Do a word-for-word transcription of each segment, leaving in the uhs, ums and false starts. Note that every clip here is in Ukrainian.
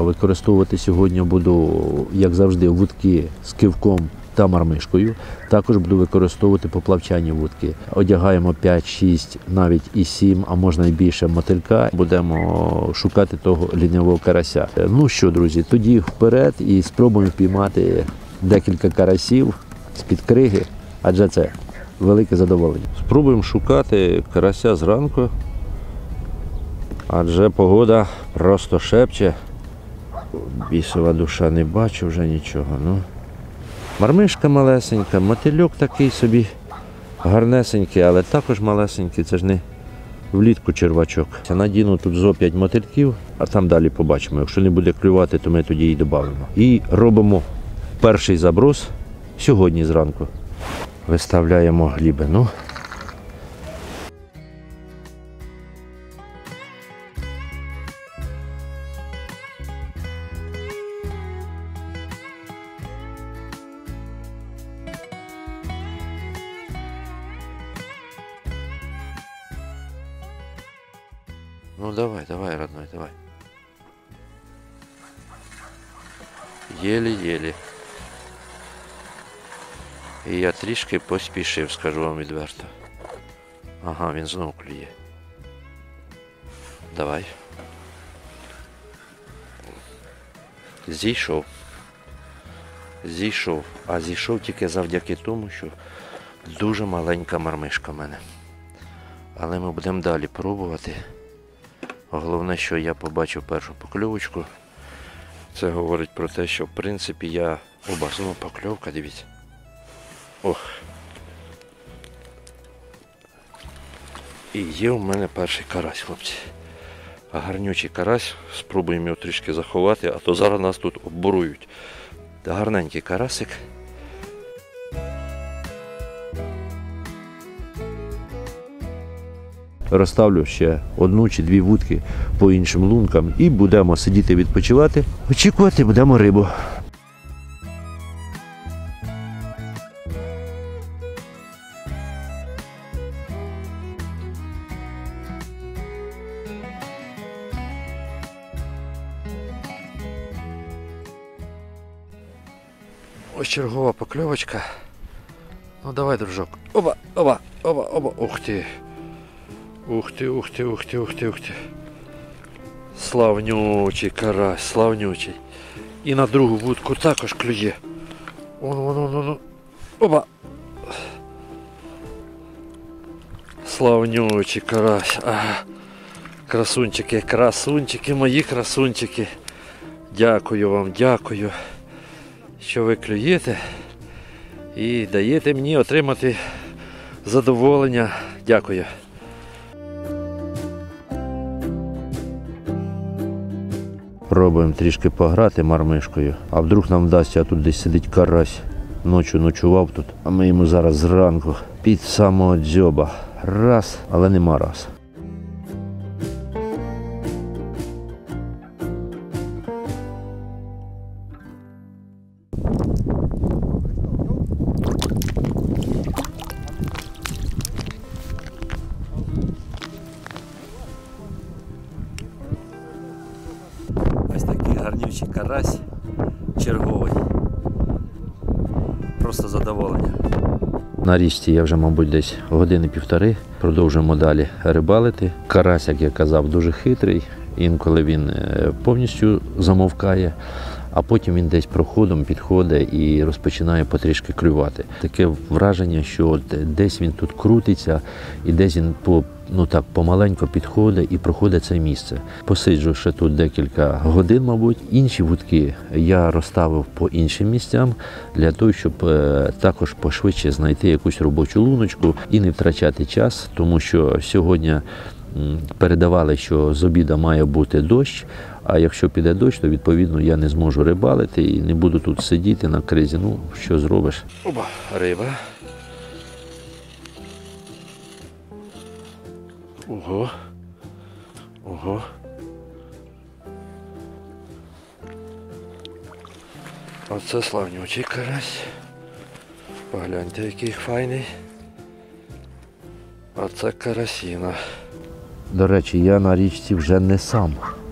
Використовувати сьогодні буду, як завжди, вудки з кивком та мармишкою. Також буду використовувати поплавчані вудки. Одягаємо п'ять, шість, навіть і сім, а можна і більше мотилька. Будемо шукати того ліньового карася. Ну що, друзі, тоді вперед і спробуємо впіймати декілька карасів з-під криги, адже це велике задоволення. Спробуємо шукати карася зранку, адже погода просто шепче. Бісова душа, не бачу вже нічого. Ну. Мармишка малесенька, мотильок такий собі гарнесенький, але також малесенький, це ж не влітку червачок. Надіну тут зо п'ять мотильків, а там далі побачимо. Якщо не буде клювати, то ми тоді і додамо. І робимо перший заброс сьогодні зранку. Виставляємо глибину. Ну давай, давай, родной, давай. Єлі-єлі. І я трішки поспішив, скажу вам відверто. Ага, він знову клює. Давай. Зійшов. Зійшов. А зійшов тільки завдяки тому, що дуже маленька мармишка в мене. Але ми будемо далі пробувати. Головне, що я побачив першу покльовочку. Це говорить про те, що в принципі я... Оба, знову покльовка, дивіться. Ох. І є у мене перший карась, хлопці. А гарнючий карась, спробуємо його трішки заховати, а то зараз нас тут оббурують. Та гарненький карасик. Розставлю ще одну чи дві вудки по іншим лункам і будемо сидіти відпочивати, очікувати будемо рибу. Ось чергова покльовочка. Ну давай, дружок. Оба, оба, оба, оба. Ух ти. Ух ти, ух ти, ух ти, ух ти, ух ти. Славнючий карась, славнючий. І на другу вудку також клює. Вон, вон, вон, вон. Оба. Славнючий карась. Ага. Красунчики, красунчики, мої красунчики. Дякую вам, дякую, що ви клюєте і даєте мені отримати задоволення. Дякую. Пробуємо трішки пограти мармишкою, а вдруг нам вдасться, а тут десь сидить карась. Ночі ночував тут, а ми йому зараз зранку під самого дзьоба. Раз, але нема раз. Ось такий гарнючий карась черговий. Просто задоволення. На річці я вже, мабуть, десь години-півтори. Продовжуємо далі рибалити. Карась, як я казав, дуже хитрий. Інколи він повністю замовкає, а потім він десь проходом підходить і розпочинає потрішки клювати. Таке враження, що от десь він тут крутиться і десь він по, ну так, помаленько підходить і проходить це місце. Посиджу ще тут декілька годин, мабуть. Інші вудки я розставив по іншим місцям для того, щоб також пошвидше знайти якусь робочу луночку і не втрачати час, тому що сьогодні передавали, що з обіду має бути дощ, а якщо піде дощ, то відповідно я не зможу рибалити і не буду тут сидіти на кризі. Ну, що зробиш? Оба, риба. Ого. Ого. Оце славнючий карась. Погляньте, який файний. Оце карасіна. До речі, я на річці вже не сам.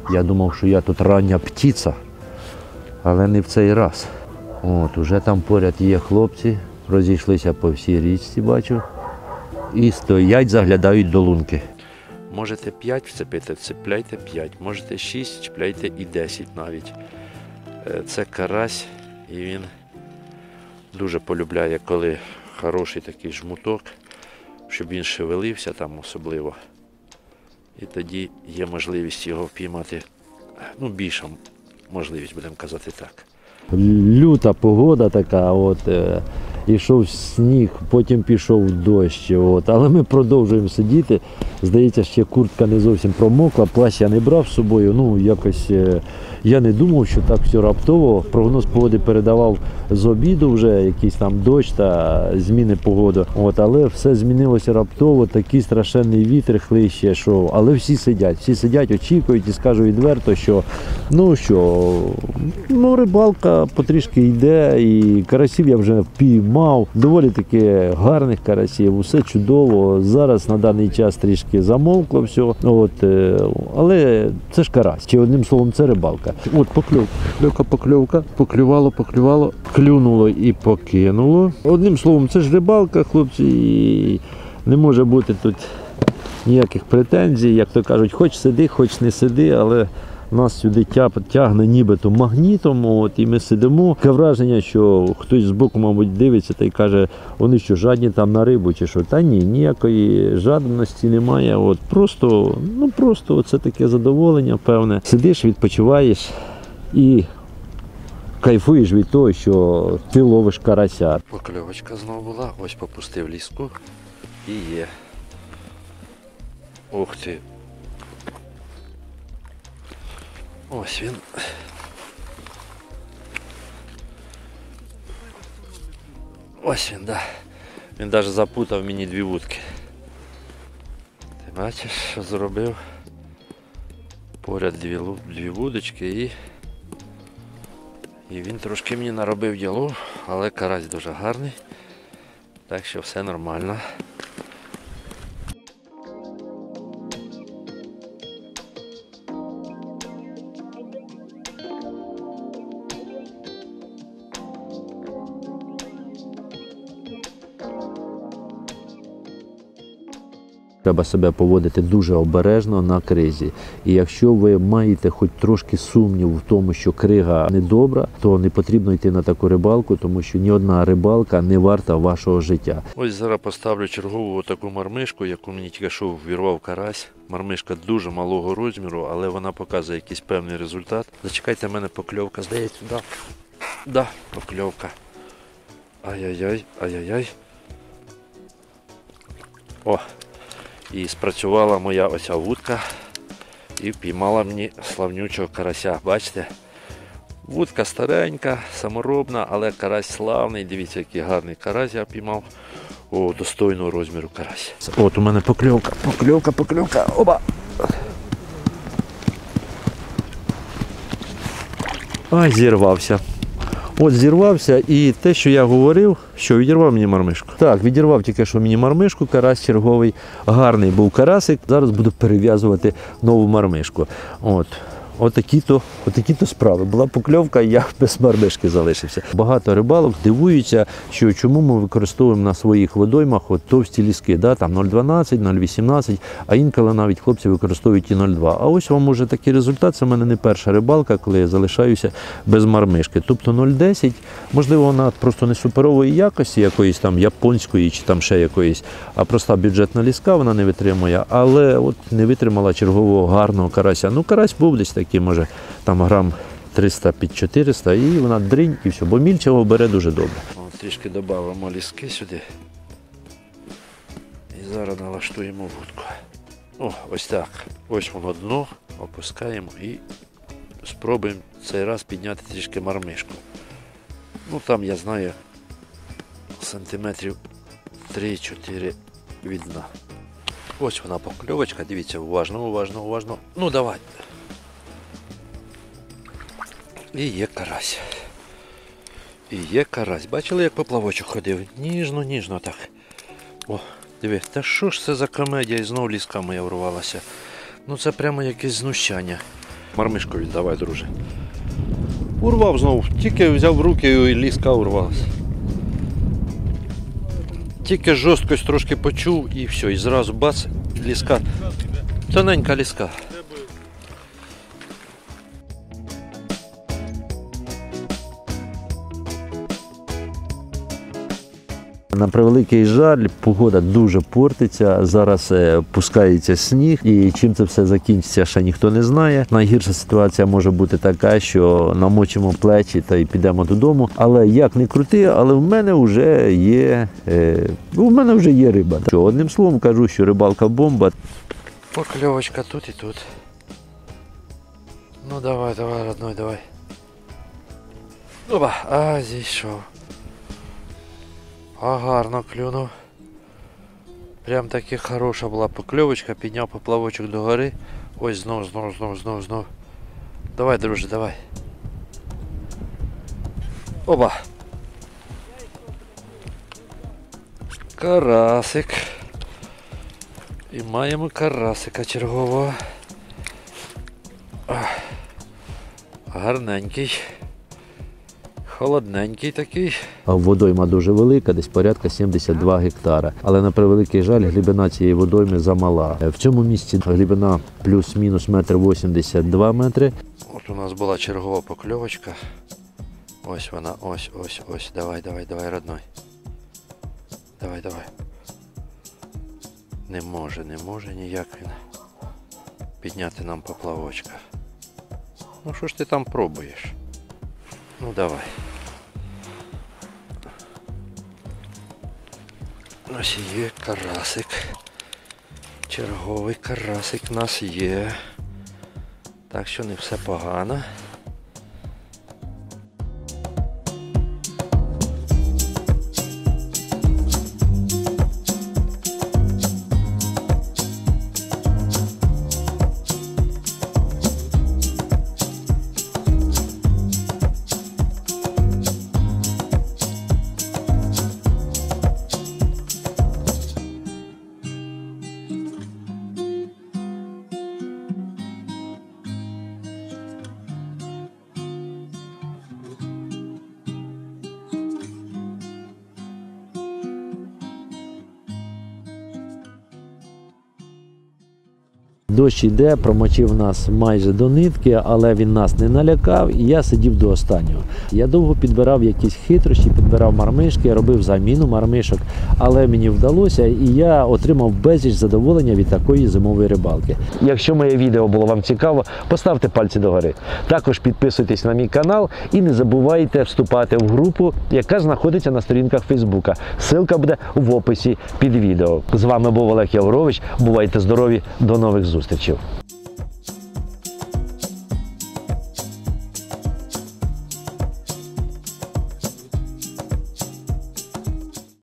Я думав, що я тут рання птиця, але не в цей раз. От, уже там поряд є хлопці, розійшлися по всій річці, бачу, і стоять, заглядають до лунки. Можете п'ять вцепити, цепляйте п'ять, можете шість, чіпляйте і десять навіть. Це карась, і він дуже полюбляє, коли хороший такий жмуток, щоб він шевелився там особливо. І тоді є можливість його впіймати, ну більша можливість, будемо казати так. Люта погода така, от, е, ішов сніг, потім пішов дощ, от, але ми продовжуємо сидіти. Здається, ще куртка не зовсім промокла, плащ я не брав з собою, ну якось е, я не думав, що так все раптово. Прогноз погоди передавав з обіду вже, якийсь там дощ та зміни погоди, от, але все змінилося раптово, такий страшенний вітер хлище, що, але всі сидять, всі сидять, очікують і скажу відверто, що, ну що, ну рибалка потрішки йде, і карасів я вже впіймав, доволі таки гарних карасів, усе чудово. Зараз на даний час трішки замовкло все, от, але це ж карась, чи одним словом це рибалка. От покльовка, покльовка, покльовка, поклювало, поклювало, клюнуло і покинуло. Одним словом, це ж рибалка, хлопці, і не може бути тут ніяких претензій, як то кажуть, хоч сиди, хоч не сиди, але нас сюди тягне нібито магнітом, от, і ми сидимо. Таке враження, що хтось збоку, мабуть, дивиться та й каже, вони що, жадні там на рибу чи що. Та ні, ніякої жадності немає. От, просто, ну просто це таке задоволення певне. Сидиш, відпочиваєш і кайфуєш від того, що ти ловиш карася. Покльовочка знову була, ось попустив ліску і є. Ух ти. Ось він. Ось він, да. Він навіть запутав мені дві вудки. Ти бачиш, що зробив? Поряд дві, дві вудочки і... І він трошки мені наробив діло, але карась дуже гарний. Так що все нормально. Треба себе поводити дуже обережно на кризі. І якщо ви маєте хоч трошки сумнів в тому, що крига недобра, то не потрібно йти на таку рибалку, тому що ні одна рибалка не варта вашого життя. Ось зараз поставлю чергову таку мармишку, яку мені тільки що ввірвав карась. Мармишка дуже малого розміру, але вона показує якийсь певний результат. Зачекайте, в мене покльовка, здається, да. Да, покльовка. Ай-яй-яй, ай-яй-яй. О! І спрацювала моя оця вудка і впіймала мені славнючого карася. Бачите? Вудка старенька, саморобна, але карась славний. Дивіться, який гарний карась я впіймав. О, достойного розміру карась. От у мене покльовка, покльовка, покльовка. Оба! Ай, зірвався. От зірвався, і те, що я говорив, що відірвав мені мармишку. Так, відірвав тільки що мені мармишку, карась черговий, гарний був карасик. Зараз буду перев'язувати нову мармишку. От. Отакі-то, отакі-то справи. Була покльовка, я без мармишки залишився. Багато рибалок дивуються, що чому ми використовуємо на своїх водоймах от товсті ліски, да? Там нуль дванадцять, нуль вісімнадцять, а інколи навіть хлопці використовують і нуль два. А ось вам уже такий результат, це в мене не перша рибалка, коли я залишаюся без мармишки. Тобто нуль десять, можливо, вона просто не суперової якості, якоїсь там японської чи там ще якоїсь, а проста бюджетна ліска, вона не витримує, але от не витримала чергового гарного карася. Ну, карась був десь такий, може, там грам триста під чотириста, і вона дринь, і все, бо мільчого бере дуже добре. О, трішки додамо ліски сюди. І зараз налаштуємо вудку. О, ось так. Ось воно дно, опускаємо і спробуємо цей раз підняти трішки мармишку. Ну там, я знаю, сантиметрів три-чотири від дна. Ось вона покльовочка, дивіться, уважно, уважно, уважно. Ну давай. І є карась. І є карась. Бачили, як поплавочок ходив? Ніжно, ніжно так. О, диви, та що ж це за комедія? І знову ліска моя врвалася. Ну це прямо якесь знущання. Мармишку віддавай, друже. Урвав знову. Тільки взяв в руки і ліска урвалася. Тільки жорсткость трошки почув і все, і зразу бац, ліска. Тоненька ліска. На превеликий жаль, погода дуже портиться, зараз е, пускається сніг, і чим це все закінчиться, ще ніхто не знає. Найгірша ситуація може бути така, що намочимо плечі та й підемо додому. Але як не крути, але в мене вже є, е, в мене вже є риба. Що, одним словом кажу, що рибалка бомба. Покльовочка тут і тут. Ну давай, давай, родной, давай. Опа, а зійшов. А гарно клюнув. Прям таки хороша була покльовочка, підняв поплавочок до гори. Ось знов, знов, знов, знов, знов. Давай, друже, давай. Опа. Карасик. І маємо карасика чергового. Гарненький. Холодненький такий. Водойма дуже велика, десь порядка сімдесят два гектара. Але на превеликий жаль, глибина цієї водойми замала. В цьому місці глибина плюс-мінус метр вісімдесят два метри. От у нас була чергова покльовочка. Ось вона, ось, ось, ось. Давай, давай, давай, родной. Давай, давай. Не може, не може ніяк він підняти нам поплавочка. Ну що ж ти там пробуєш? Ну давай. Ось є карасик. Черговий карасик у нас є. Так що не все погано. Дощ іде, промочив нас майже до нитки, але він нас не налякав, і я сидів до останнього. Я довго підбирав якісь хитрощі, підбирав мармишки, робив заміну мармишок, але мені вдалося, і я отримав безліч задоволення від такої зимової рибалки. Якщо моє відео було вам цікаво, поставте пальці догори. Також підписуйтесь на мій канал і не забувайте вступати в групу, яка знаходиться на сторінках Фейсбука. Ссылка буде в описі під відео. З вами був Олег Яврович. Бувайте здорові, до нових зустрічей.